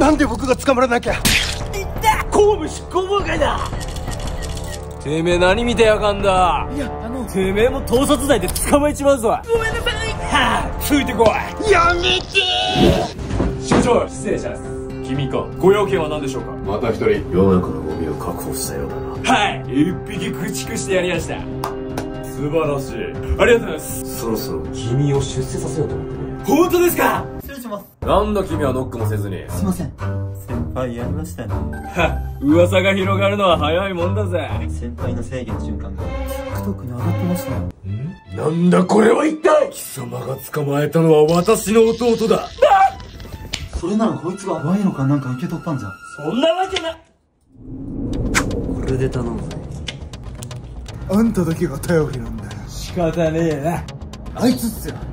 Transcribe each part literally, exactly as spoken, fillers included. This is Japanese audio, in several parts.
なんで僕が捕まらなきゃ。 いった公務執行妨害だ。てめえ何見てやがんだ。いや、あのてめえも盗撮罪で捕まえちまうぞ。ごめんなさい。はあ、ついてこい。やめてー。社長、失礼します。君か、ご用件は何でしょうか。 また一人世の中のゴミを確保したようだな。 はい、一匹駆逐してやりました。素晴らしい、ありがとうございます。 そろそろ君を出世させようと思ってね。 本当ですか。 失礼します。 なんだ君はノックもせずに。 すいません、先輩やりましたね。 はっ、噂が広がるのは早いもんだぜ。 先輩の正義の瞬間が TikTok に上がってましたね。 んなんだこれは一体。貴様が捕まえたのは私の弟だ。 それならこいつが賄賂かなんか受け取ったんじゃ。 そんなわけな。 これで頼むぜ。 あんただけが頼りなんだよ。 仕方ねえな。 あいつっすよ。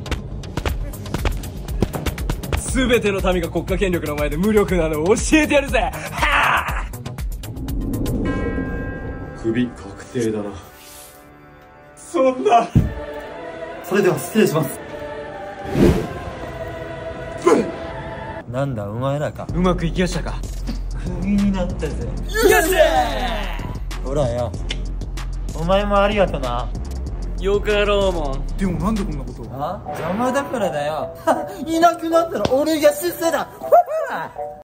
全ての民が国家権力の前で無力なのを教えてやるぜ。はあ。首確定だな。そんな。 それでは失礼します。なんだお前らか。 うまくいきましたか。 クビになったぜ。 よっしゃほらよ、お前もありがとな。 よかろうもん。 でもなんでこんなことを。 あ、邪魔だからだよ。いなくなったら俺が出世だ。